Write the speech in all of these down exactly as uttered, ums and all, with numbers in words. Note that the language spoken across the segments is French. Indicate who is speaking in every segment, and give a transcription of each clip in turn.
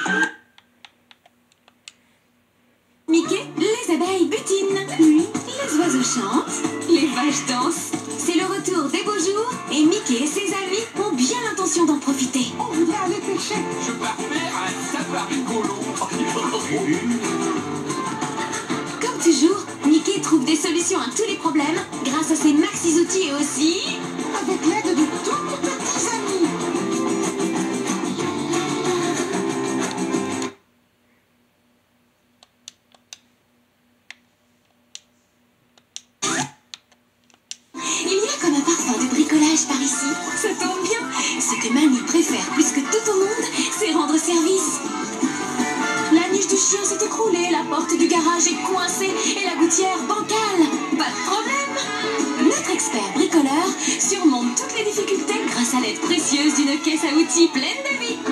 Speaker 1: Mickey, les abeilles butinent. Oui, les oiseaux chantent. Les vaches dansent. C'est le retour des beaux jours et Mickey et ses amis ont bien l'intention d'en profiter.
Speaker 2: On voudrait aller pêcher.
Speaker 3: Je pars faire un safari golo.
Speaker 1: Comme toujours, Mickey trouve des solutions à tous les problèmes grâce à ses maxis outils et aussi...
Speaker 2: Avec l'aide de tous mes petits amis.
Speaker 1: Il y a comme un parfum de bricolage par ici. Ça tombe bien. Ce que Mamie préfère plus que tout au monde, c'est rendre service. La niche du chien s'est écroulée, la porte du garage est coincée et la gouttière bancale. Pas de problème. Notre expert bricoleur surmonte toutes les difficultés grâce à l'aide précieuse d'une caisse à outils pleine de vie.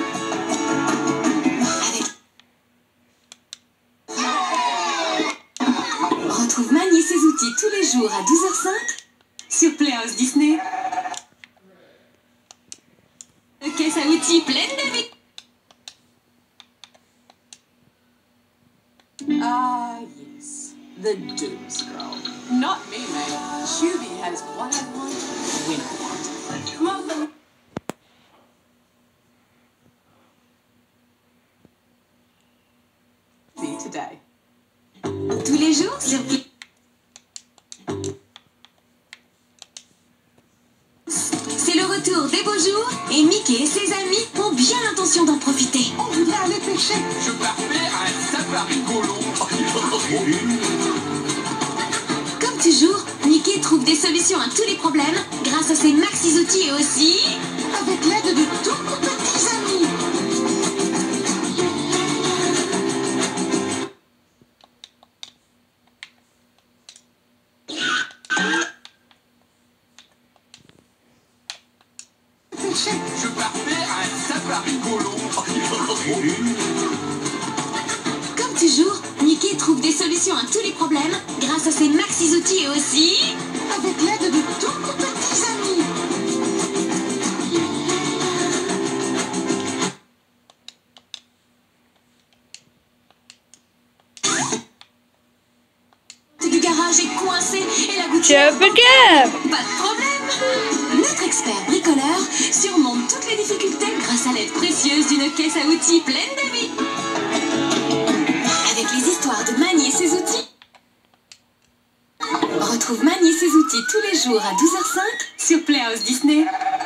Speaker 1: Avec... Retrouve Mamie et ses outils tous les jours à douze heures cinq sur Playhouse Disney. Une caisse à outils pleine de vie.
Speaker 4: Ah, yes. The doom scroll. Not me, mate. Shuby has what I want, when I want. Come on, then. See today.
Speaker 1: Tous les jours sur Playhouse. C'est le retour des beaux jours et Mickey et ses amis ont bien l'intention d'en profiter.
Speaker 2: On voudrait aller pêcher.
Speaker 3: Je pars faire un safari golo.
Speaker 1: Comme toujours, Mickey trouve des solutions à tous les problèmes grâce à ses maxis outils et aussi...
Speaker 2: Avec l'aide de tous mes petits amis. Pêcher.
Speaker 3: Je pars faire un safari golo.
Speaker 1: Comme toujours, Mickey trouve des solutions à tous les problèmes grâce à ses maxis outils et aussi...
Speaker 2: Avec l'aide de tous mes petits amis.
Speaker 1: du garage est coincée et la gouttière...
Speaker 5: Jump again.
Speaker 1: Pas de problème. Notre expert bricoleur surmonte toutes les difficultés grâce à l'aide précieuse d'une caisse à outils pleine de vie. Avec les histoires de Mamie et ses outils. Retrouve Mamie et ses outils tous les jours à douze heures cinq sur Playhouse Disney.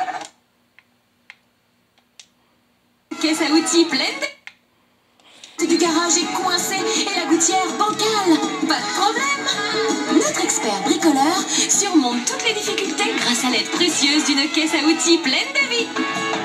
Speaker 1: Caisse à outils pleine de... du garage est coincée et la gouttière bancale. Pas de problème. Notre expert bricoleur surmonte toutes les difficultés grâce à l'aide précieuse d'une caisse à outils pleine de vie.